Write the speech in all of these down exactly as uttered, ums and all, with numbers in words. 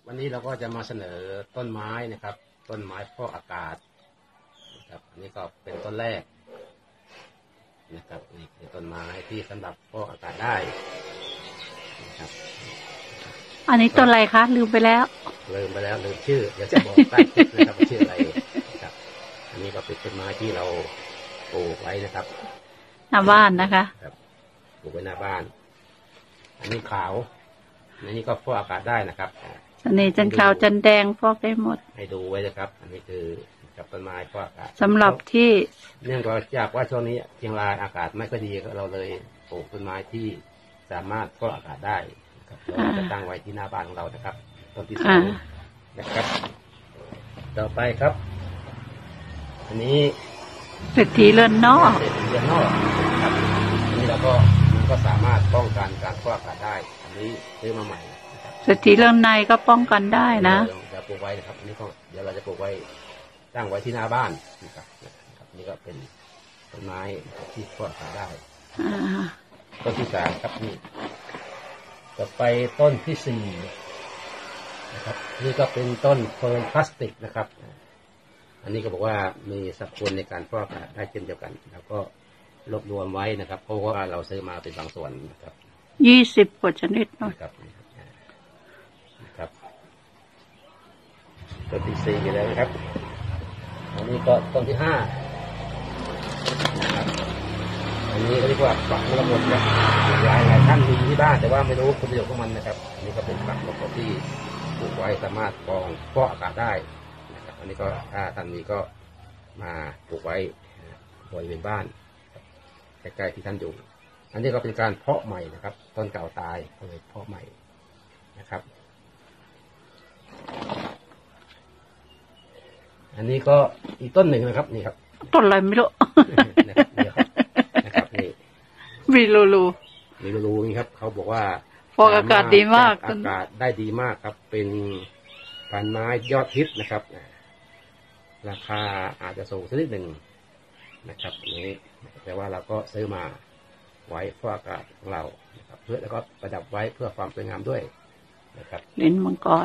วันนี้เราก็จะมาเสนอต้นไม้นะครับต้นไม้ฟอกอากาศนะครับอันนี้ก็เป็นต้นแรกนะครับนี่คือต้นไม้ที่สำหรับฟอกอากาศได้นะครับอันนี้ต้นอะไรคะลืมไปแล้วลืมไปแล้วลืมชื่อเดี๋ยวจะบอกใต้คลิปนะครับชื่ออะไรนะครับอันนี้ก็เป็นต้นไม้ที่เราปลูกไว้นะครับหน้าบ้านนะคะครับปลูกไว้หน้าบ้านอันนี้ขาวอันนี้ก็ฟอกอากาศได้นะครับอันนี้จันขาวจันแดงฟอกได้หมดให้ดูไว้นะครับอันนี้คือกับต้นไม้ฟอกอากาศสำหรับที่เนื่องจากว่าช่วงนี้เชียงรายอากาศไม่ค่อยดีเราเลยปลูกต้นไม้ที่สามารถฟอกอากาศได้เราจะตั้งไว้ที่หน้าบ้านของเรานะครับต้นที่สองนะครับต่อไปครับอันนี้เศรษฐีเรือนนอกเศรษฐีเรือนนอกครับอันนี้เราก็มันก็สามารถป้องกันการฟอกอากาศได้อันนี้ซื้อมาใหม่เศรษฐีเรือนในก็ป้องกันได้นะจะปลูกไว้นะครับอันนี้ก็เดี๋ยวเราจะปลูกไว้ตั้งไว้ที่หน้าบ้านนะครับนี่ก็เป็นต้นไม้ที่ฟอกอากาศได้ต้นที่สามครับนี่ต่อไปต้นที่สี่นะครับนี่ก็เป็นต้นเฟิร์นพลาสติกนะครับอันนี้ก็บอกว่ามีสัดส่วนในการฟอกอากาศได้เช่นเดียวกันแล้วก็รวบรวมไว้นะครับเพราะว่าเราซื้อมาเป็นบางส่วนนะครับยี่สิบกว่าชนิดนะครับนะครับต้นที่สี่แล้วนะครับอันนี้ก็ต้นที่ห้าอันนี้เรียกว่าฝักมรกตนะหลายหลายท่านมีที่บ้านแต่ว่าไม่รู้คุณประโยชน์ของมันนะครับอันนี้ก็เป็นฝักมรกตที่ปลูกไว้สามารถกรองฟอกอากาศได้นะครับอันนี้ก็ถ้าท่านมีก็มาปลูกไว้บริเวณบ้านใกล้ๆที่ท่านอยู่อันนี้ก็เป็นการเพาะใหม่นะครับต้นเก่าตายก็เลยเพาะใหม่นะครับอันนี้ก็อีกต้นหนึ่งนะครับนี่ครับต้นอะไรไม่รู้นะครับนะครับนี่วีลูลูวีลูลูนี่ครับเขาบอกว่าฟอกอากาศดีมากอากาศได้ดีมากครับเป็นพันไม้ยอดฮิตนะครับราคาอาจจะสูงสักนิดหนึ่งนะครับนี้แต่ว่าเราก็ซื้อมาไว้ฟอกอากาศของเรานะครับเพื่อแล้วก็ประดับไว้เพื่อความสวยงามด้วยนะครับลิ้นมังกร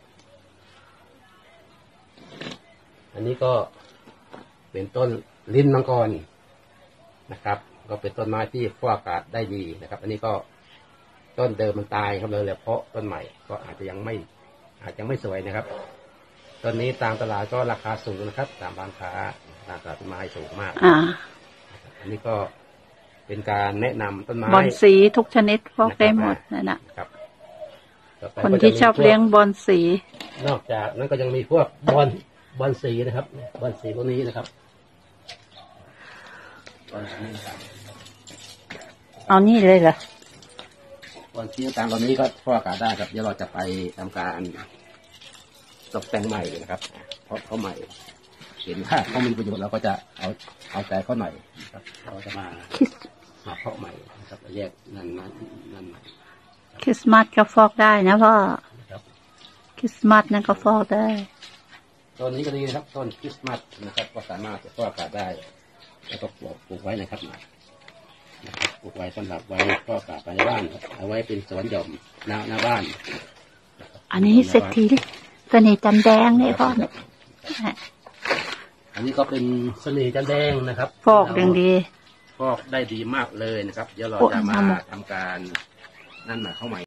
อันนี้ก็เป็นต้นลิ้นมังกรนะครับก็เป็นต้นไม้ที่ฟอกอากาศได้ดีนะครับอันนี้ก็ต้นเดิมมันตายครับเลยเลยเพราะต้นใหม่ก็อาจจะยังไม่อาจจะไม่สวยนะครับต้นนี้ตามตลาดก็ราคาสูงนะครับตามร้านค้าตามตลาดต้นไม้สูงมากอ่าอันนี้ก็เป็นการแนะนำต้นไม้บอนสีทุกชนิดฟอกได้หมดนั่นแหละคนที่ชอบเลี้ยงบอนสีนอกจากนั้นก็ยังมีพวกบอนบอนสีนะครับบอนสีพวกนี้นะครับเอานี่เลยเหรอบอนสีต่างๆตอนนี้ก็ฟอกอากาศได้ครับเดี๋ยวเราจะไปทำการตกแต่งใหม่นะครับเพราะเขาใหม่เห็นว่าเขามีประโยชน์เราก็จะเอาเอาใจเขาหน่อยนะครับเราจะมามาเพาะใหม่นะครับแยกนั่นนั่นนั่นใหม่คริสต์มาสก็ฟอกได้นะพ่อคริสต์มาสนั่นก็ฟอกได้ต้นนี้ก็ดีนะครับต้นคริสต์มาสนะครับก็สามารถจะฟอกอากาศได้แล้วก็ปลูกปลูกไว้นะครับนะครับปลูกไว้สำหรับไว้ฟอกอากาศภายในบ้านเอาไว้เป็นสวนหย่อมหน้าหน้าบ้านอันนี้เศรษฐีเสน่ห์จันแดงนี่พ่ออันนี้ก็เป็นเสน่ห์จันแดงนะครับฟอกอย่างดีฟอกได้ดีมากเลยนะครับเดี๋ยวเราจะมาทำการนั่นหมายเข้าใหม่